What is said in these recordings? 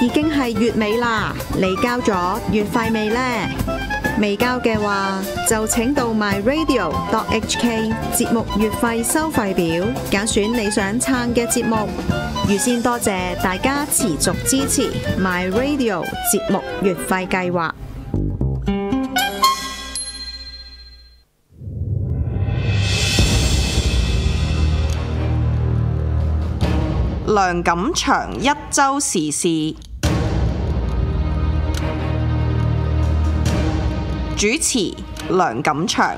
已經係月尾啦，你交咗月費未呢？未交嘅話，就請到 myradio.hk 節目月費收費表，揀選你想撐嘅節目。預先多謝大家持續支持 myradio 節目月費計劃。 梁錦祥一週時事主持，梁錦祥。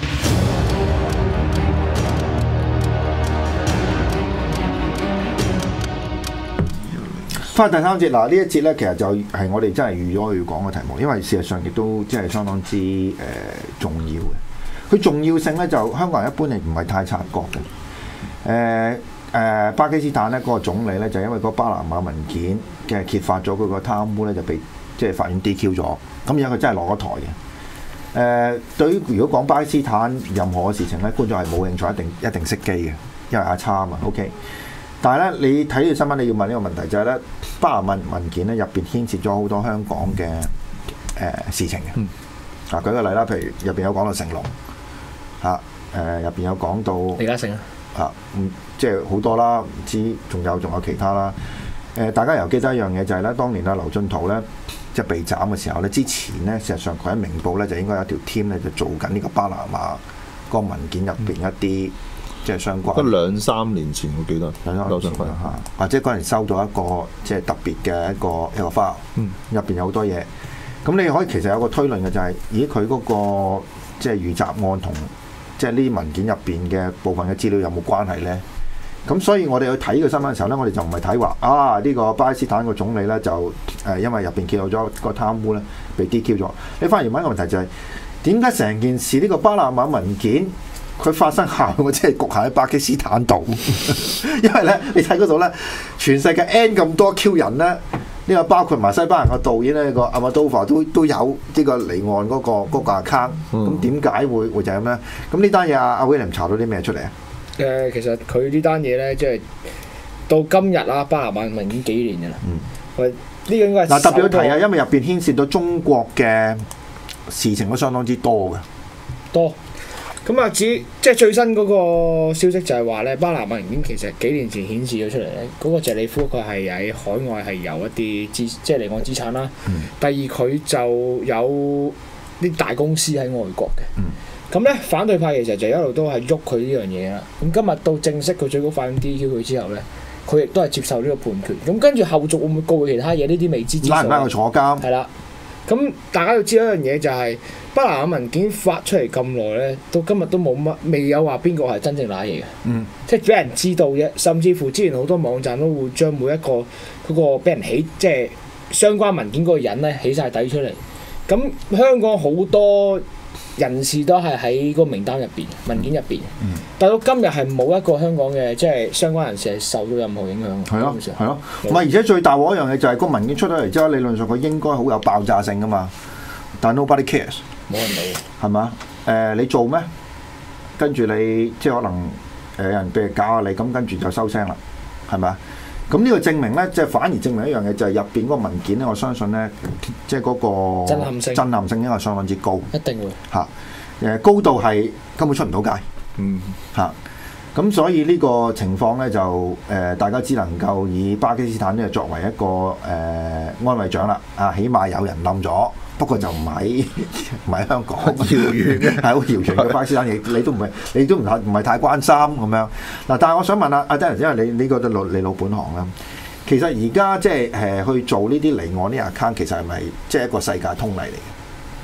翻第三節嗱，呢一節咧其實就係我哋真係預咗要講嘅題目，因為事實上亦都即係相當之重要嘅。佢重要性咧就香港人一般係唔係太察覺嘅。巴基斯坦咧嗰個總理咧就因為嗰巴拿馬文件嘅揭發咗佢個貪污咧就被即係法院 DQ 咗，咁而家佢真係落咗台嘅。對於如果講巴基斯坦任何嘅事情咧，觀眾係冇興趣，一定熄機嘅，因為阿差啊嘛 OK。但係咧你睇呢條新聞，你要問呢個問題就係咧，巴拿馬文件咧入邊牽涉咗好多香港嘅事情嘅。舉個例啦，譬如入邊有講到成龍入邊有講到李嘉誠即係好多啦，唔知仲有其他啦。大家又記得一樣嘢就係咧，當年劉進圖咧即係被斬嘅時候咧，之前咧事實上佢喺明報咧就應該有一條 team 咧就做緊呢個巴拿馬個文件入邊一啲即係相關。 2-3年前我記得， 或者嗰陣收到一個即係特別嘅一個 file，入邊有好多嘢。咁你可以其實有個推論嘅就係，咦佢嗰個即係遇襲案同即係呢啲文件入邊嘅部分嘅資料有冇關係咧？咁所以我哋去睇呢個新聞嘅時候咧，我哋就唔係睇話呢個巴基斯坦個總理咧就因為入邊揭露咗個貪污咧被 DQ 咗。你反而問一個問題就係點解成件事呢個巴拿馬文件佢發生效即係局限喺巴基斯坦度？因為咧你睇嗰度咧，全世界 N 咁多 Q 人咧，呢個包括埋西班牙嘅導演咧個阿馬多法都有呢個離岸嗰個 account。咁點解會就係咁咧？咁呢單嘢阿 William 查到啲咩出嚟啊？ 其實佢呢單嘢咧，即係到今日啦，巴拿馬文件幾年嘅啦。呢個應該係特別要提啊，因為入邊牽涉到中國嘅事情都相當之多嘅。 多咁啊！即係最新嗰個消息就係話咧，巴拿馬文件其實幾年前顯示咗出嚟咧，嗰個謝里夫佢係喺海外係有一啲即係離岸資產啦。第二佢就有啲大公司喺外國嘅。咁咧反對派其實就一路都係喐佢呢樣嘢啦。咁今日到正式佢最高法院 DQ 佢之後咧，佢亦都係接受呢個判決。咁跟住後續會唔會告佢其他嘢？呢啲未知之數。 拉唔拉佢坐監？ 係啦。咁大家要知道一樣嘢就係巴拿馬文件發出嚟咁耐咧，到今日都冇乜未有話邊個係真正揦嘢嘅。即係俾人知道啫。甚至乎之前好多網站都會將每一個嗰個俾人起即係相關文件嗰個人咧起晒底出嚟。咁香港好多人士都係喺個名單入邊、文件入邊，但到今日係冇一個香港嘅即係相關人士係受到任何影響。 係咯，唔係而且最大鑊一樣嘢就係個文件出咗嚟之後，理論上佢應該好有爆炸性噶嘛，但 nobody cares， 冇人理， 係嘛？你做咩？跟住你即係可能有人俾人搞下你，咁跟住就收聲啦，係咪啊？咁呢個證明咧，即係反而證明一樣嘢，就係入邊嗰個文件咧，我相信咧，即係嗰個震撼性應該係相當之高， 一定會高度係根本出唔到街，咁所以呢個情況咧就大家只能夠以巴基斯坦呢作為一個安慰獎啦，起碼有人冧咗，不過就唔喺香港，好遙遠嘅，係好遙遠嘅巴基斯坦嘢，你都唔係太關心咁樣。嗱，但係我想問下阿 Dennis，因為你覺得你老本行啦，其實而家即係去做呢啲離岸呢 account， 其實係咪即係一個世界通例嚟嘅？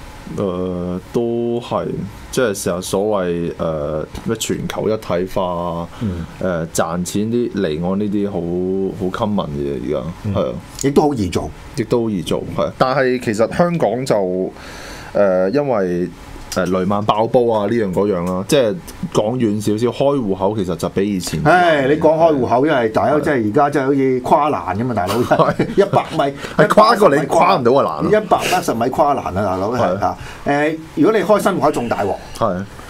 都係，即係成日所謂咩全球一體化賺錢啲離岸呢啲好 common 嘅而家係啊， 亦都好易做， 係。但係其實香港就因為雷曼爆煲啊呢樣嗰樣啦，即係講遠少少，開戶口其實就比以前。 你講開戶口，因為大家即係而家即係好似跨欄咁嘛，大佬100米係跨過你跨唔到個欄 ，180米跨欄啊，大佬係如果你開新戶口仲大鑊，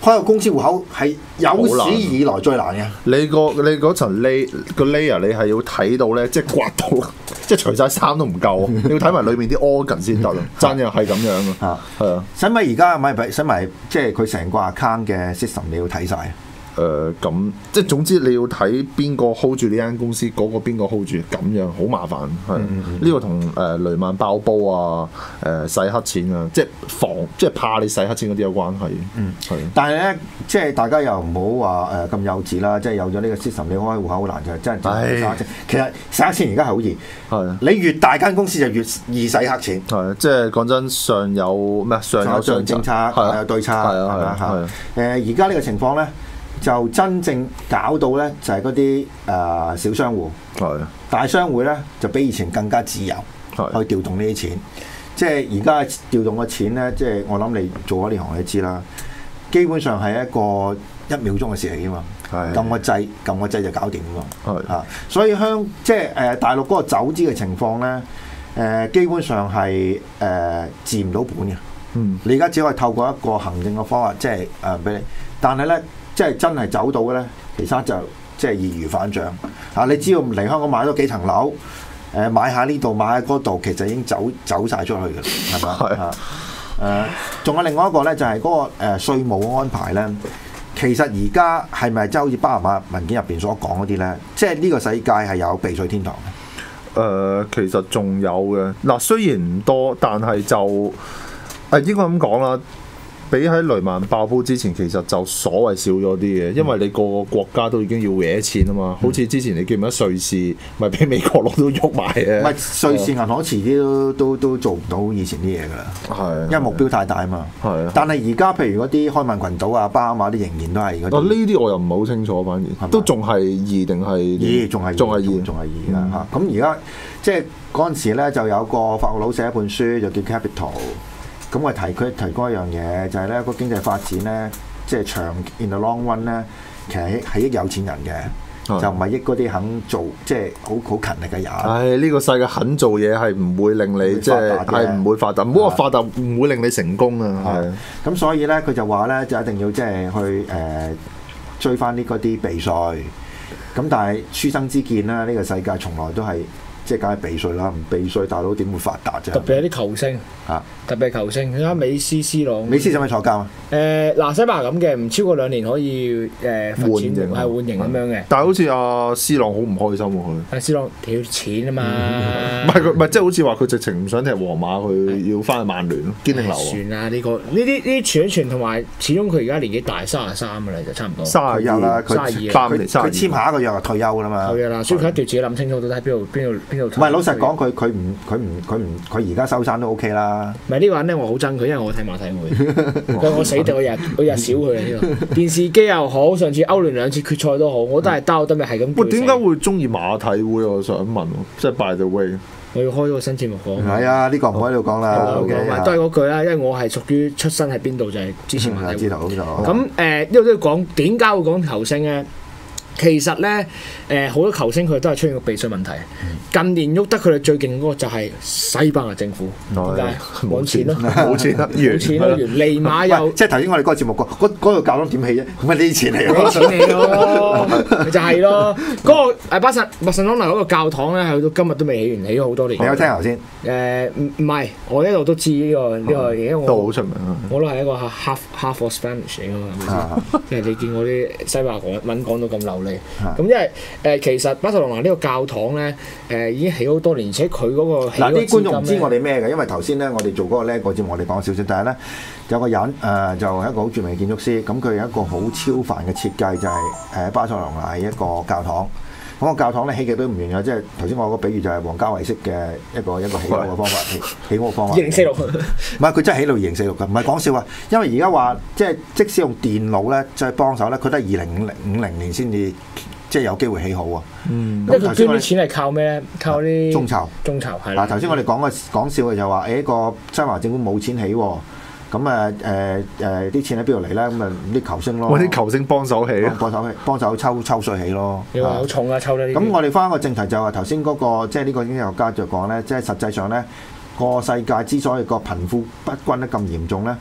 開個公司戶口係有史以來最難嘅。 你嗰層 layer 你係要睇到咧，即係刮到，即係除晒衫都唔夠，你要睇埋裏面啲 organ 先得咯。真嘅係咁樣啊，係啊。 使咪而家咪使埋即係佢成個 account 嘅 system 你要睇晒。 咁即係總之你要睇邊個 hold 住呢間公司，嗰個邊個 hold 住，咁樣好麻煩。係呢個同雷曼爆煲啊、洗黑錢啊，即係怕你洗黑錢嗰啲有關係。係。但係咧，即係大家又唔好話咁幼稚啦，即係有咗呢個 system，你開戶口好難就真係洗黑錢。其實洗黑錢而家係好易。係。你越大間公司就越易洗黑錢。係。即係講真，上有政策，有對策，係嘛嚇？而家呢個情況咧。就真正搞到咧，就係嗰啲小商戶，大商戶咧就比以前更加自由去調動呢啲錢。即係而家調動嘅錢咧，即係我諗你做咗呢行你知啦，基本上係一個1秒鐘嘅事嚟㗎嘛。撳個掣就搞掂㗎嘛。所以即係大陸嗰個走資嘅情況咧，基本上係治唔到本嘅。你而家只可以透過一個行政嘅方法，即係俾你，但係咧。即係真係走到嘅咧，其實就即係易如反掌嚇。你只要嚟香港買咗幾層樓，買下呢度買下嗰度，其實已經走晒出去嘅，係咪啊？仲有另外一個咧，就係嗰個稅務嘅安排咧。其實而家係咪真係好似巴拿馬文件入邊所講嗰啲咧？即係呢個世界係有避稅天堂嘅。 其實仲有嘅嗱，雖然唔多，但係就應該咁講啦。比喺雷曼爆煲之前，其實就所謂少咗啲嘅，因為你個個國家都已經要搲錢啊嘛。好似之前你記唔記得瑞士咪俾美國佬都喐埋嘅？唔係瑞士銀行遲啲都做唔到以前啲嘢㗎啦。係，因為目標太大啊嘛。係。但係而家譬如嗰啲開曼群島啊、巴哈馬啲仍然都係嗰啲。呢啲我又唔係好清楚，反而都仲係二定係二？仲係二㗎嚇。 咁而家即係嗰陣時咧，就有個法國佬寫一本書，就叫 Capital。咁我佢提供一樣嘢，就係咧個經濟發展咧，即係長 in the long run 咧，其實係益有錢人嘅，就唔係益嗰啲肯做即係好勤力嘅人。 呢個世界肯做嘢係唔會令你即係唔會發達，唔好話發達唔會令你成功啊。 咁所以咧，佢就話咧就一定要即係去追翻嗰啲避稅。咁但係書生之見啦，呢個世界從來都係。即係梗係避稅啦，唔避稅大佬點會發達啫？ 特別係啲球星特別係球星，而家美斯、C 朗。 美斯使唔使坐監啊？ 西班牙咁嘅，唔超過2年可以罰錢，係換刑咁樣嘅。 但係好似阿 C 朗好唔開心喎佢。 阿 C 朗條錢啊嘛。 唔係即係好似話佢直情唔想踢皇馬，佢要翻去曼聯咯，堅定留。 算啦，呢啲傳一傳，同埋始終佢而家年紀大33㗎啦，就差唔多。 32啦，佢簽下一個約就退休㗎啦嘛。 退休啦，所以佢一定要自己諗清楚，到底喺邊度。 唔係老實講，佢而家收山都 OK 啦。 唔係呢個人咧，我好憎佢，因為我睇馬體會，我死定我日少佢啊！呢個電視機又好，上次歐聯2次決賽都好，我都係兜得咪係咁。 喂，點解會中意馬體會？我想問，即係 by the way， 我要開個新節目講。 係啊，呢個唔喺度講啦。 都係嗰句啦，因為我係屬於出身喺邊度就係支持馬體會。咁呢度都要講點解會講球星咧？其實咧，好多球星佢都係出現個避稅問題。近年喐得佢哋最勁嗰個就係西班牙政府，點解？冇錢咯，冇錢啦，冇錢啦，尼馬又即係頭先我哋嗰個節目講嗰度教堂點起啫？咁咪呢啲錢嚟咯， 啲錢嚟咯，就係咯。嗰個巴塞隆拿嗰個教堂咧，去到今日都未起完，起咗好多年。 你有聽頭先？ 唔係，我一路都知呢個嘢， 都好出名。 我都係一個 half of Spanish 嚟㗎嘛，即係你見我啲西班牙文講到咁流利。咁因為其實巴塞隆拿呢個教堂咧，已經起好多年，而且佢嗰個嗱啲觀眾唔知我哋咩嘅，因為頭先咧我哋做嗰個呢個節目我哋講少少，但係咧有個人就係一個好著名嘅建築師，咁佢有一個好超凡嘅設計，就係巴塞隆拿一個教堂。咁個教堂咧起嘅都唔遠嘅，即係頭先我個比喻就係王家衛式嘅一個起屋嘅方法，起屋嘅方法。 2046 唔係佢真係起到2046㗎，唔係講笑啊！因為而家話即使用電腦咧，即係幫手咧，佢都係2050年先至即係有機會起好啊。 因為佢捐啲錢係靠咩咧？靠啲中籌係。 嗱頭先我哋講笑嘅就話，個西班牙政府冇錢起喎。咁啲錢喺邊度嚟咧？咁啲球星咯， 啲球星幫手起， 幫手抽稅起咯。 你話好重啊，抽得呢啲。 咁我哋翻個正題就係頭先嗰個，即係呢個經濟學家就講咧，即係實際上咧個世界之所以個貧富不均得咁嚴重咧，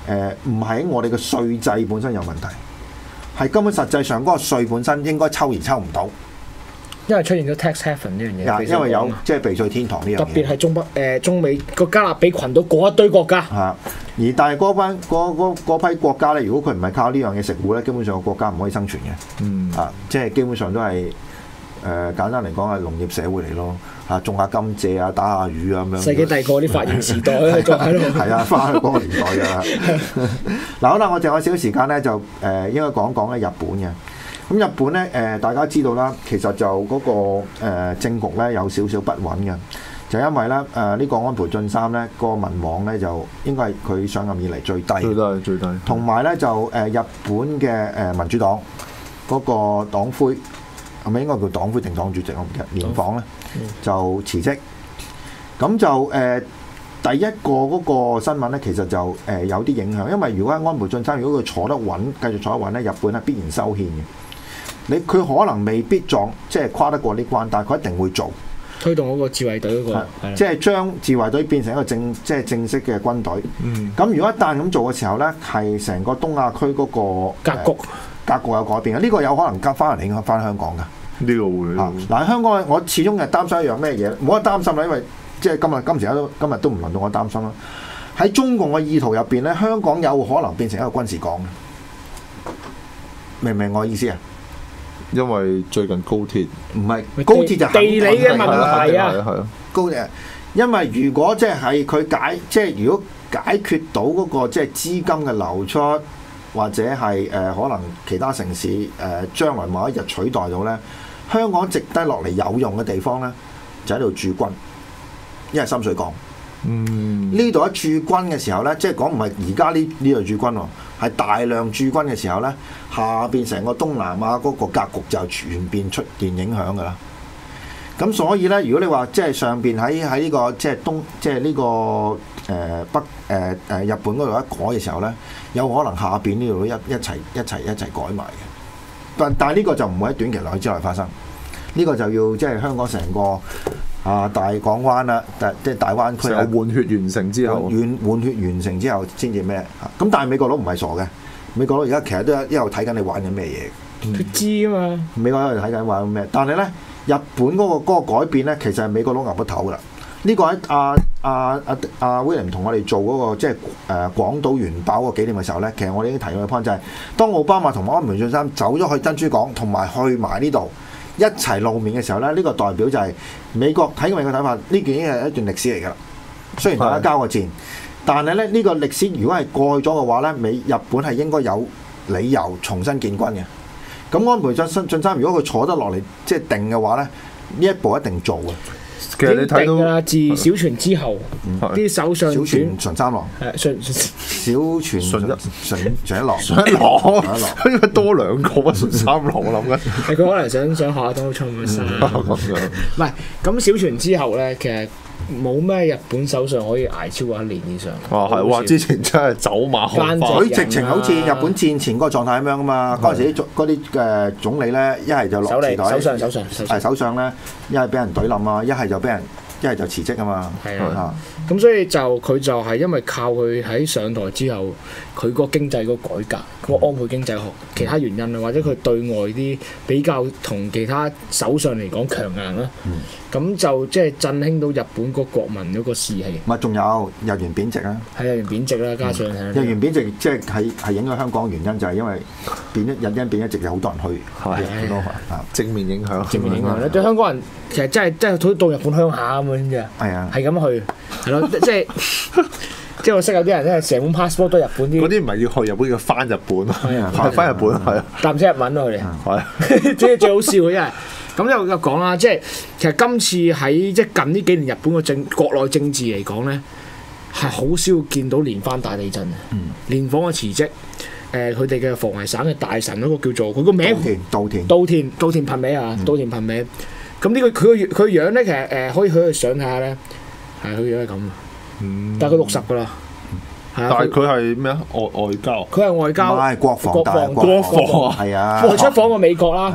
唔係喺我哋嘅稅制本身有問題，係根本實際上嗰個稅本身應該抽而抽唔到。 因為出現咗 tax heaven 呢樣嘢， 因為有即係避稅天堂呢樣嘢， 特別係中美個加勒比群島嗰一堆國家。 而但係嗰批國家咧，如果佢唔係靠呢樣嘢食糊咧，基本上個國家唔可以生存嘅。即係基本上都係簡單嚟講係農業社會嚟咯。種下甘蔗啊，打下魚啊咁樣。世紀帝國啲發現時代咧，仲喺度。係啊，翻去嗰個年代㗎。嗱，好啦，我仲有少少時間咧，就應該講講咧日本嘅。咁日本咧大家知道啦，其實就嗰個政局咧有少少不穩嘅，就因為咧呢個安倍晉三咧個民望咧就應該係佢上任以嚟最低。最低。同埋咧就日本嘅民主黨嗰個黨魁係咪應該叫黨魁定黨主席我唔記得，連訪咧就辭職。咁就第一個嗰個新聞咧，其實就有啲影響，因為如果安倍晉三如果佢坐得穩，繼續坐得穩咧，日本係必然修憲嘅。佢可能未必即係跨得過呢關，但係佢一定會做推動嗰個自衛隊嗰個， 即係將自衛隊變成一個即係正式嘅軍隊。咁如果一旦咁做嘅時候咧，係成個東亞區嗰個格局有改變嘅。呢個有可能跟翻嚟影響翻香港㗎。 呢個會嗱，香港我始終係擔心一樣咩嘢？冇得擔心啦，因為即係今日都唔輪到我擔心啦。喺中共嘅意圖入邊咧，香港有可能變成一個軍事港。明唔明我意思啊？ 因為最近高鐵唔係高鐵就地理嘅問題啊， 高鐵。因為如果即係佢即係如果解決到嗰個即係資金嘅流出，或者係可能其他城市將來某一日取代到咧，香港值低落嚟有用嘅地方咧，就喺度駐軍，因為深水港。呢度一駐軍嘅時候咧，即係講唔係而家呢度駐軍喎，係大量駐軍嘅時候咧，下邊成個東南亞嗰個格局就全面出現影響㗎啦。咁所以咧，如果你話即係上邊喺呢個即係呢個北日本嗰度一改嘅時候咧，有可能下邊呢度一齊改埋嘅。但係呢個就唔會喺短期內之內發生，呢個就要即係香港成個。大港灣啦，即係大灣區有換血完成之後， 換血完成之後先至咩？咁但係美國佬唔係傻嘅，美國佬而家其實都一路睇緊你玩緊咩嘢。 佢知啊嘛。美國佬睇緊玩緊咩？但係咧，日本嗰個改變咧，其實係美國佬岌不頭㗎啦。呢個喺William 同我哋做嗰個即係廣島原爆嗰個紀念嘅時候咧，其實我哋已經提過個 point 就係，當奧巴馬同安倍晉三走咗去珍珠港，同埋去埋呢度。一齊露面嘅時候咧，呢個代表就係美國睇法，呢件已經係一段歷史嚟㗎啦。雖然大家交過戰，但係咧呢個歷史如果係過去咗嘅話咧，日本係應該有理由重新建軍嘅。咁安倍晉三如果佢坐得落嚟即係定嘅話咧，呢一步一定做嘅。 其實你睇到啦，自小泉之後，啲首相小泉純三郎，小泉純一郎， 應該多兩個純三郎，我諗緊。 佢可能想下當沖嘅衫。唔係咁小泉之後咧，其實冇咩日本首相可以捱超過1年以上。 係哇！之前真係走馬看花， 佢直情好似日本戰前嗰個狀態咁樣噶嘛。嗰陣時嗰啲總理咧，一係就落時代，首相咧，一係俾人懟冧啊，一係就辭職啊嘛。 係啊，咁所以佢就係因為靠佢喺上台之後，佢個經濟個改革，個安倍經濟學，其他原因啊，或者佢對外啲比較同其他首相嚟講強硬啦。咁就即係振興到日本個國民嗰個士氣。 唔係，仲有日元貶值啊！ 係日元貶值啦，加上日元貶值，即係影響香港原因就係因為日元貶值，有好多人去，好多正面影響。 正面影響咧，對香港人其實真係好似到日本鄉下咁樣啫。係啊，係咁去，係咯，即係我識有啲人咧，成本 passport 都係日本啲。 嗰啲唔係要去日本，要翻日本咯。係啊，翻日本係啊， 但唔識日文咯佢哋。係，即係最好笑嘅，因為。咁就講啦，即係其實今次喺即係近呢幾年日本嘅國內政治嚟講咧，係好少見到連番大地震嘅。連訪嘅辭職，佢哋嘅防衛省嘅大臣嗰個叫做佢個名稻田朋美啊，稻田朋美。咁呢個佢個樣咧，其實可以去想下咧，係佢樣係咁。但係佢60㗎啦。 但係佢係咩啊？外交。 佢係外交。唔係國防。 係啊。佢出訪過美國啦。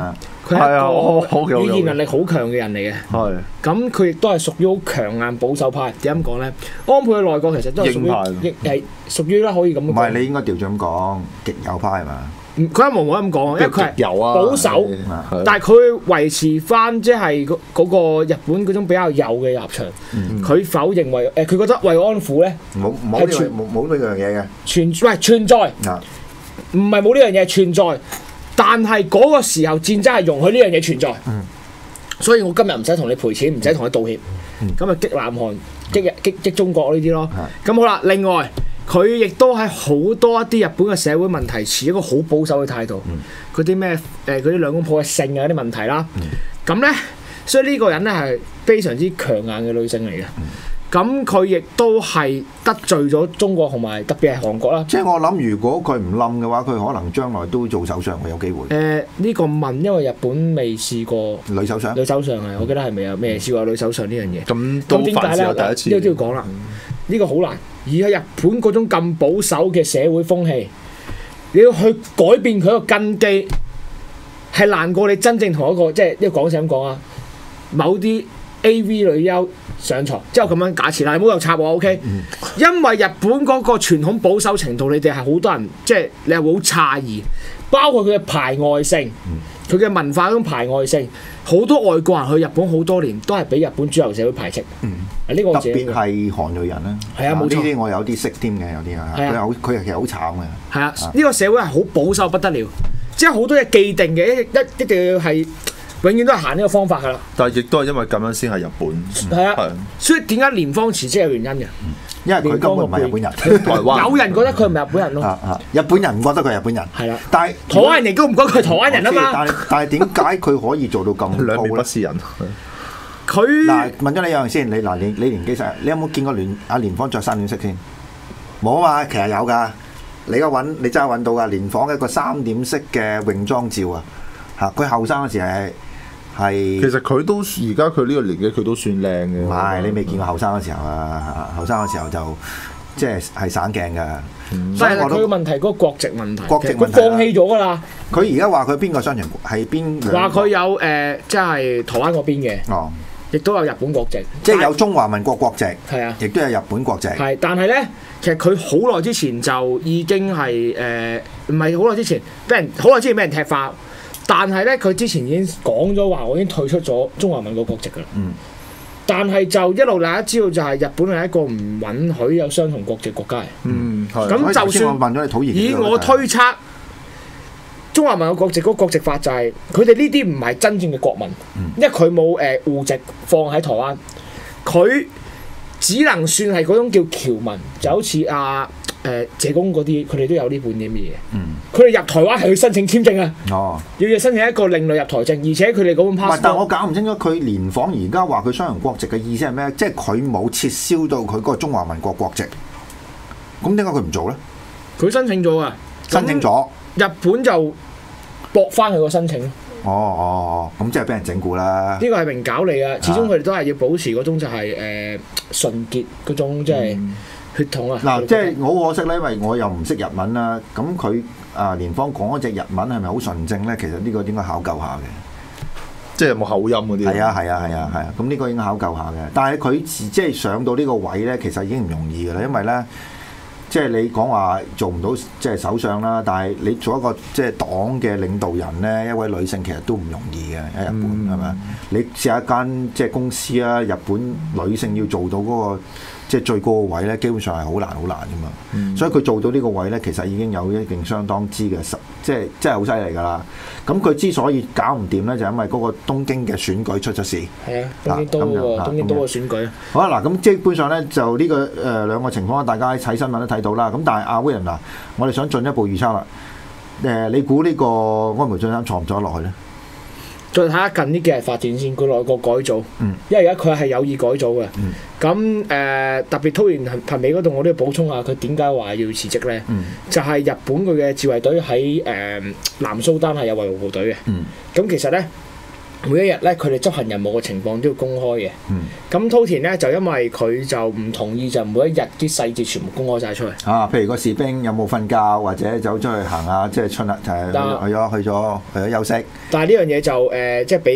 佢係一個語言能力好強嘅人嚟嘅。 係。 咁佢亦都係屬於好強硬保守派。點樣講咧？安倍嘅內閣其實都係屬於啦，可以咁講。 唔係你應該調轉咁講，極右派係嘛？ 佢一模冇咁講，因為佢係保守，但係佢維持翻即係嗰個日本嗰種比較右嘅立場。佢否認佢覺得慰安婦咧冇呢樣嘢嘅存在，唔係冇呢樣嘢存在，但係嗰個時候戰爭係容許呢樣嘢存在。所以我今日唔使同你賠錢，唔使同你道歉，咁啊激南韓、激中國呢啲咯。咁好啦，另外。佢亦都係好多一啲日本嘅社會問題持一個好保守嘅態度，嗰啲咩嗰啲兩公婆嘅性啊啲問題啦，咁咧，所以呢個人咧係非常之強硬嘅女性嚟嘅，咁佢亦都係得罪咗中國同埋特別係韓國啦。 即係我諗，如果佢唔冧嘅話，佢可能將來都做首相會有機會。 呢個問，因為日本未試過女首相。女首相係，我記得係未試過女首相呢樣嘢。 咁點解咧？第一次呢個都要講啦，呢個好難。而喺日本嗰種咁保守嘅社會風氣，你要去改變佢一個根基，係難過你真正同一個即係一個講笑咁講啊，某啲 AV 女優上床，即係我咁樣假設啦，你唔好又插我 OK？因為日本嗰個傳統保守程度，你哋係好多人即係你係會好詫異，包括佢嘅排外性，佢嘅文化嗰種排外性，好多外國人去日本好多年都係俾日本主流社會排斥。呢個特別係韓裔人啦， 係啊，冇錯。 呢啲我有啲識添嘅，有啲啊，佢其實好慘嘅。 係啊，呢個社會係好保守不得了，即係好多嘢既定嘅，一定要係永遠都係行呢個方法㗎啦。 但係亦都係因為咁樣先係日本。 係啊，所以點解連方辭職有原因嘅？ 因為佢根本唔係日本人， 台灣有人覺得佢唔係日本人咯。 日本人唔覺得佢係日本人。係啦，但係台灣人亦都唔覺得佢係台灣人啊嘛。 但係點解佢可以做到咁兩面不是人？ 佢嗱問咗你一樣先，你年紀細，你有冇見過蓮芳着3點式先？冇啊嘛，其實有㗎。你真係揾到㗎，蓮芳一個3點式嘅泳裝照啊！嚇，佢後生嗰時係其實佢都而家佢呢個年紀佢都算靚嘅。 唔係，你未見過後生嗰時候啊！後生嗰時候就即係省鏡㗎。 但係佢嘅問題嗰個國籍問題，佢放棄咗㗎啦。 佢而家話佢邊個商場係邊？ 話佢有即係台灣嗰邊嘅。哦。亦都有日本國籍， 即係有中華民國國籍， 係啊， 亦都有日本國籍。 係，但係咧，其實佢好耐之前就已經係唔係好耐之前，好耐之前俾人踢爆，但係咧佢之前已經講咗話，我已經退出咗中華民國國籍㗎啦。但係就一路大家知道就係日本係一個唔允許有相同國籍國家。咁就算我問咗你討厭以我推測。中華民國國籍嗰個國籍法就係佢哋呢啲唔係真正嘅國民，因為佢冇戶籍放喺台灣，佢只能算係嗰種叫僑民，就好似謝公嗰啲，佢哋都有呢本啲咩嘢。佢哋入台灣係要申請簽證啊，要申請一個另類入台證，而且佢哋嗰本 passport。 但我搞唔清楚佢蓮訪而家話佢雙重國籍嘅意思係咩？即係佢冇撤銷到佢嗰個中華民國國籍，咁點解佢唔做咧？ 佢申請咗啊， 申請咗。 日本就駁翻佢個申請咯。咁即係俾人整蠱啦。呢個係明搞你啊！始終佢哋都係要保持嗰種就係純潔嗰種即係血統啊。 嗱，即係好可惜咧，因為我又唔識日文啦。咁佢蓮芳講嗰隻日文係咪好純正咧？其實呢個應該考究下嘅。 即係有冇口音嗰啲？ 係啊。咁呢個應該考究下嘅。但係佢即係上到呢個位咧，其實已經唔容易㗎啦，因為咧。即係你講話做唔到即係首相啦，但係你做一個即係黨嘅領導人咧，一位女性其實都唔容易嘅喺日本係咪？你試下一間即係公司啊，日本女性要做到嗰個即係最高嘅位咧，基本上係好難㗎嘛。所以佢做到呢個位咧，其實已經有一定相當之嘅即係好犀利㗎啦。咁佢之所以搞唔掂咧，就因為嗰個東京嘅選舉出咗事。係啊，東京都嘅選舉。好啦，嗱咁基本上咧就呢個兩個情況，大家睇新聞都睇到啦。咁但係阿 William 嗱，我哋想進一步預測啦。你估呢個安倍晉三坐唔坐得落去咧？ 再睇下近呢幾日發展先，佢內閣改組，因為而家佢係有意改組嘅。咁特別突然貧美嗰度，我都要補充下佢點解話要辭職咧？就係日本佢嘅自衛隊喺南蘇丹係有維護部隊嘅。咁其實咧， 每一日咧，佢哋執行任務嘅情況都要公開嘅。咁滔田咧就因為佢就唔同意，就每一日啲細節全部公開晒出嚟。 譬如個士兵有冇瞓覺，或者走出去行下，即係春日去咗休息。 但係呢樣嘢就即係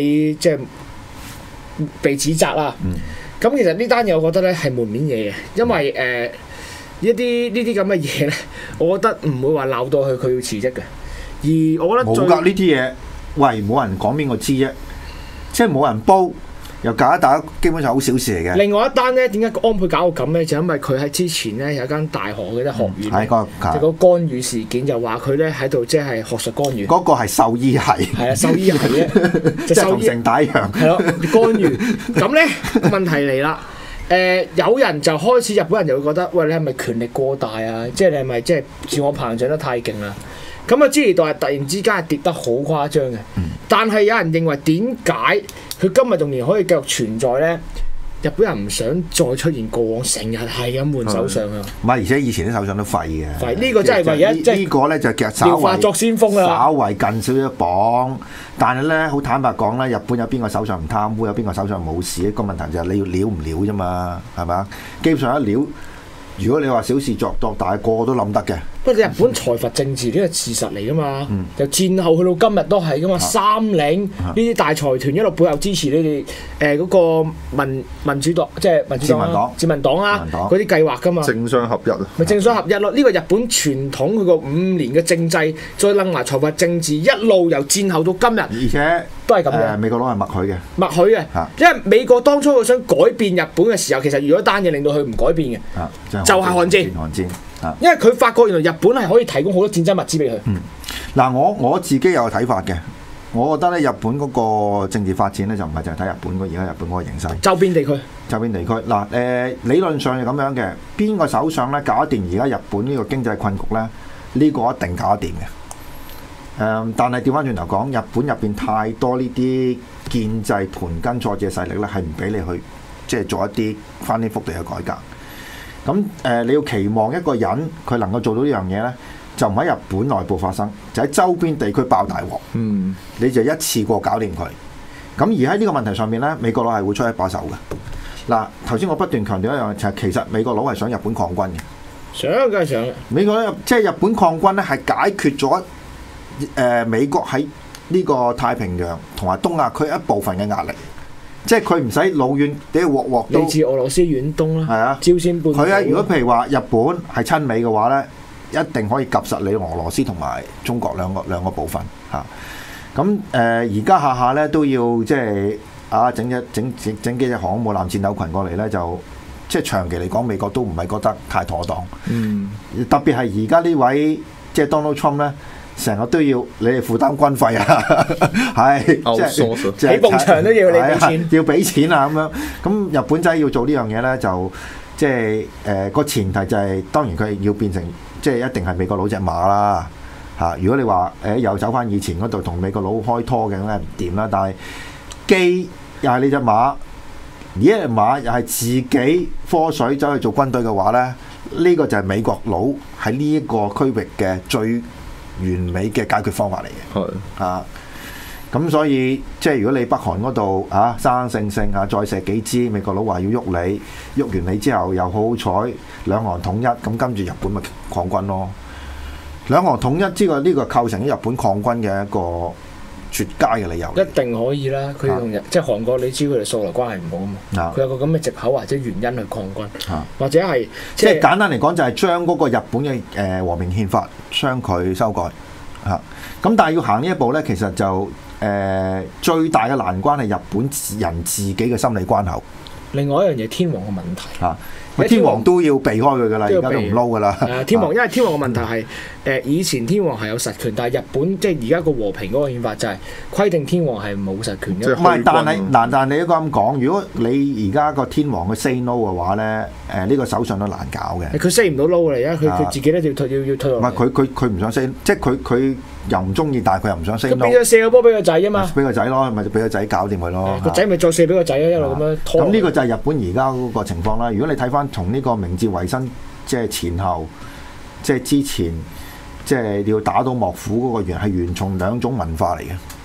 被指責啦。咁其實呢單嘢我覺得咧係門面嘢嘅，因為呢啲咁嘅嘢咧，我覺得唔會話鬧到佢要辭職嘅。而我覺得冇㗎呢啲嘢，喂冇人講邊個知啫，即係冇人煲，又搞一打，基本上好小事嚟嘅。 另外一單咧，點解安倍搞到咁咧？就因為佢喺之前咧有一間大學嘅學院，就嗰干預事件，就話佢咧喺度即係學術干預。 嗰個係獸醫系， 係啊，獸醫系咧， 即係同城大一樣。 係咯，干預。咁咧問題嚟啦。有人就開始，日本人就會覺得，喂，你係咪權力過大啊？即係你係咪即係自我膨脹得太勁啦？咁啊，支持度係突然之間係跌得好誇張嘅。但係有人認為點解佢今日仲然可以繼續存在咧？日本人唔想再出現過往成日係咁換首相啊！ 唔係，而且以前啲首相都廢嘅。 廢呢個真係唯一，即係呢個咧就其實調化作先鋒啦。 稍為近少少榜，但係咧好坦白講咧，日本有邊個首相唔貪污，有邊個首相冇事？個問題就係你要料唔料啫嘛，係咪啊？基本上一料，如果你話小事作大個個都諗得嘅。 不過日本財閥政治呢個事實嚟噶嘛，由戰後去到今日都係噶嘛，三菱呢啲大財團一路背後支持你哋嗰個民主黨，即係自民黨啦，嗰啲計劃噶嘛。 政商合一啊！ 咪政商合一咯，呢個日本傳統佢個5年嘅政制，再擸埋財閥政治，一路由戰後到今日， 而且都係咁樣。 美國佬係默許嘅， 默許嘅，因為美國當初佢想改變日本嘅時候，其實如果單嘢令到佢唔改變嘅，就係韓戰。因為佢發覺原來日本係可以提供好多戰爭物資俾佢。 嗱，我自己有個睇法嘅，我覺得咧日本嗰個政治發展咧就唔係淨係睇日本而家日本嗰個形勢。周邊地區嗱理論上係咁樣嘅，邊個首相咧搞得掂而家日本呢個經濟困局咧？呢個一定搞得掂嘅。但係調翻轉頭講，日本入邊太多呢啲建制盤根錯節嘅勢力咧，係唔俾你去即係做一啲翻天覆地嘅改革。咁你要期望一個人佢能夠做到呢樣嘢咧，就唔喺日本內部發生，就喺周邊地區爆大鑊。你就一次過搞掂佢。咁而喺呢個問題上面咧，美國佬係會出一把手嘅。嗱，頭先我不斷強調一樣，就係其實美國佬係想日本抗軍嘅。 想梗係想。 美國即係日本抗軍咧，係解決咗美國喺呢個太平洋同埋東亞區一部分嘅壓力。即係佢唔使老遠啲鑊鑊都嚟自俄羅斯遠東啦，係啊，朝鮮半島。佢啊，如果譬如話日本係親美嘅話咧，一定可以及實你俄羅斯同埋中國兩個部分嚇。咁而家下下咧都要即係整幾隻航母艦戰鬥群過嚟咧，就即係長期嚟講，美國都唔係覺得太妥當。特別係而家呢位即係 Donald Trump 咧。成日都要你哋負擔軍費啊，係即係起埲牆都要你俾錢，要俾錢啊咁樣。咁日本仔要做呢樣嘢咧，就即係個前提就係、當然佢要變成即係一定係美國佬隻馬啦嚇。如果你話又走翻以前嗰度同美國佬開拖嘅，咁係唔掂啦。但係機又係你隻馬，而一隻馬又係自己科水走去做軍隊嘅話咧，呢個就係美國佬喺呢一個區域嘅最完美嘅解決方法嚟嘅，咁所以即係如果你北韓嗰度生性再射幾支，美國佬話要喐你，喐完你之後又好彩兩韓統一，咁跟住日本咪抗軍咯。兩韓統一呢個構成咗日本抗軍嘅一個絕佳嘅理由。一定可以啦，佢同即係韓國，你知佢哋素來關係唔好啊嘛，佢有個咁嘅藉口或者原因去抗軍，或者係即係簡單嚟講就係將嗰個日本嘅和平憲法將佢修改嚇。咁但係要行呢一步咧，其實就最大嘅難關係日本人自己嘅心理關口。另外一樣嘢，天皇嘅問題嚇。天皇都要避開佢噶啦，而家都唔撈噶啦。天皇因為天皇嘅問題係以前天皇係有實權，但係日本即係而家個和平嗰個憲法就係規定天皇係冇實權嘅。唔係，但係你應該咁講，如果你而家個天皇去 say no 嘅話咧，呢個首相都難搞嘅。佢 say 唔到 no 嚟啊！佢自己咧要退落。唔係佢唔想 say， 即係佢又唔中意，但係佢又唔想 say no。佢變咗射個波俾個仔啊嘛！俾個仔咯，咪就俾個仔搞掂佢咯。個仔咪再射俾個仔咯，一路咁樣拖。咁呢個就係日本而家嗰個情況啦。如果你睇翻從呢個明治維新即係前後，即係之前，即係要打到幕府嗰個係完全兩種文化嚟嘅。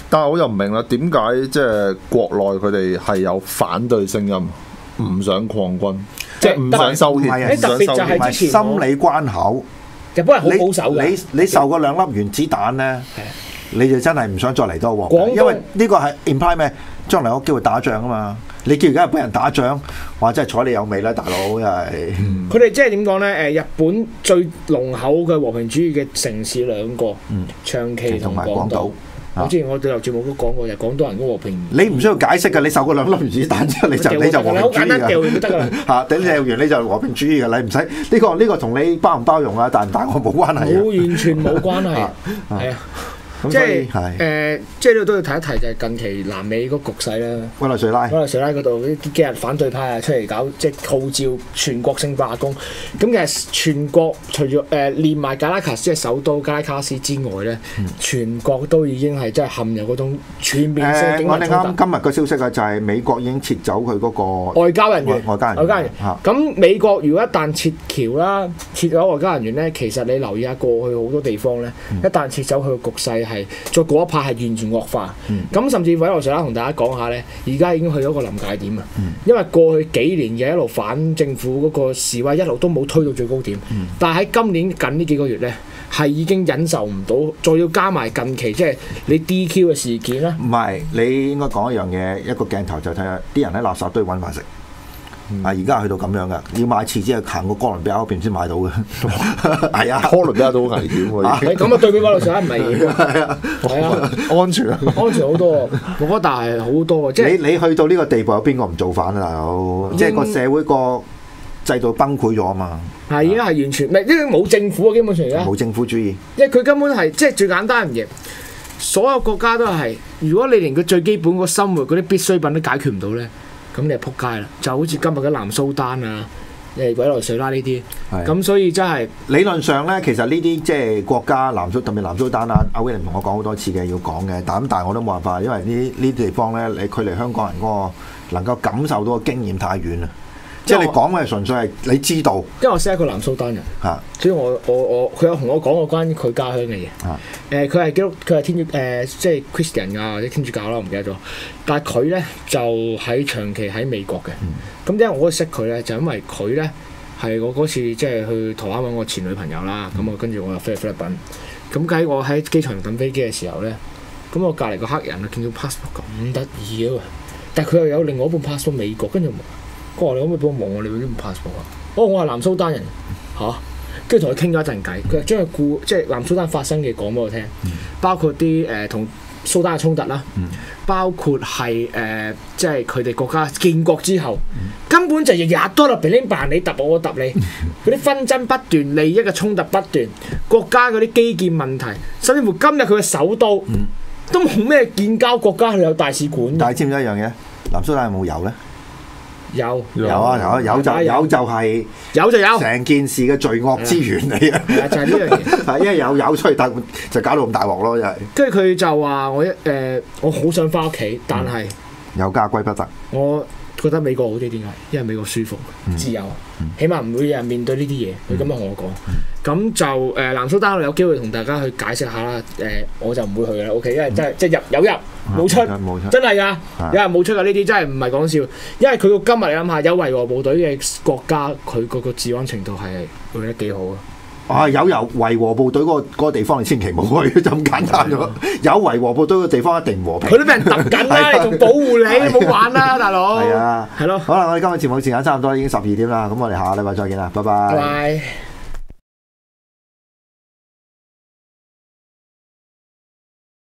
但係我又唔明啦，點解即係國內佢哋係有反對聲音，唔想擴軍，即係唔想收協， 係特別就係唔係心理關口。 日本人好保守嘅， 你受過2粒原子彈咧，你就真係唔想再嚟多鑊。 廣東因為呢個係 imply 咩？將來有機會打仗啊嘛。你叫而家日本人打仗，哇！真係睬你有味啦，大佬又係。 佢哋即係點講咧？日本最濃厚嘅和平主義嘅城市兩個，長崎同埋廣島。好似我哋有節目都講過，就廣東人嘅和平。 你唔需要解釋㗎，你受過2粒原子彈之後，你就和平主義㗎。 好簡單掉完就得㗎啦。 嚇，等掉完你就和平主義㗎，你唔使呢個同你包唔包容啊，大唔大我冇關係。 冇，完全冇關係。係啊。即係即係呢度都要提一提，就係近期南美嗰個局勢啦。 委內瑞拉嗰度啲幾日反對派啊出嚟搞，即係號召全國性罷工。咁其實全國除咗連埋加拉卡斯即係首都加拉卡斯之外咧，全國都已經係真係陷入嗰種全面性警民衝突。 我哋啱今日個消息啊，就係美國已經撤走佢嗰個外交人員。咁美國如果一旦撤僑啦，撤咗外交人員咧，其實你留意下過去好多地方咧，一旦撤走佢個局勢。係再過一排係完全惡化，咁甚至委內瑞拉同大家講下咧，而家已經去咗個臨界點啊！因為過去幾年嘅一路反政府嗰個示威一路都冇推到最高點，但係喺今年近呢幾個月咧，係已經忍受唔到，再要加埋近期即係你 DQ 嘅事件啦。 唔係，你應該講一樣嘢，一個鏡頭就睇下啲人喺垃圾堆揾飯食。而家去到咁樣噶，要買廁紙係行過哥倫比亞嗰邊先買到嘅。係啊， 哥倫比亞都好危險喎。 咁啊，對比委內瑞拉唔危險啊，係啊， 安全啊， 安全好多。我覺得但係好多，即係你去到呢個地步，有邊個唔造反啊？大佬，即係個社會個制度崩潰咗啊嘛。 係已經係完全，唔係因為冇政府啊，基本上而家冇政府主義。 因為佢根本係即係最簡單嘅嘢，所有國家都係，如果你連佢最基本個生活嗰啲必需品都解決唔到咧。咁你就撲街啦，就好似今日嘅南蘇丹啊，委內瑞拉呢啲，咁所以真係理論上咧，其實呢啲即係國家特別南蘇丹啊，歐威廉同我講好多次嘅要講嘅，但係我都冇辦法，因為呢啲地方咧，你距離香港人嗰個能夠感受到嘅經驗太遠啦。即係你講嘅純粹係你知道， 因為我識一個南蘇丹人，所以我佢有同我講過關於佢家鄉嘅嘢。佢係基督，佢係天主即係 Christian 啊或者天主教啦，我唔記得咗。但係佢咧就喺長期喺美國嘅。咁點解我會識佢咧？就因為佢咧係我嗰次即係去台灣揾我前女朋友啦。咁我跟住我又飛去菲律賓。咁喺我喺機場等飛機嘅時候咧，咁我隔離個黑人啊見到 passport 咁得意啊，但係佢又有另外一半 passport 美國，跟住我話你可唔可以幫我望我哋嗰啲 passport 啊？我係南蘇丹人嚇，跟住同佢傾咗一陣偈，佢將佢即係南蘇丹發生嘅講俾我聽，包括啲同蘇丹嘅衝突啦，包括係即係佢哋國家建國之後，根本就日日都喺度乒乓你揼我揼你，嗰啲紛爭不斷，利益嘅衝突不斷，國家嗰啲基建問題，甚至乎今日佢嘅首都都冇咩建交國家係有大使館。 但係知唔知一樣嘢？南蘇丹有冇油咧？有啊，有就係有就有， 成件事嘅罪惡之源嚟嘅， 就係呢樣嘢。 因為有出嚟，就搞到咁大鑊咯，就係。 跟住佢就話我好想翻屋企，但係有家歸不得。 我覺得美國好啲，點解？因為美國舒服、自由，起碼唔會有人面對呢啲嘢。佢咁樣同我講。咁就南蘇丹我有機會同大家去解釋下啦。我就唔會去啦。OK，因為真係即係有入冇出，真係㗎，有人冇出㗎。呢啲真係唔係講笑。因為佢到今日你諗下，有維和部隊嘅國家，佢嗰個治安程度係做得幾好啊！ 有維和部隊嗰個地方，你千祈唔好去，就咁簡單咗。有維和部隊嘅地方一定和平。 佢都俾人揼緊啦，你仲保護你，你冇玩啦，大佬。 係啊， 係咯。 好啦，我哋今日節目時間差唔多，已經12點啦。咁我哋下個禮拜再見啦，拜拜。 拜拜。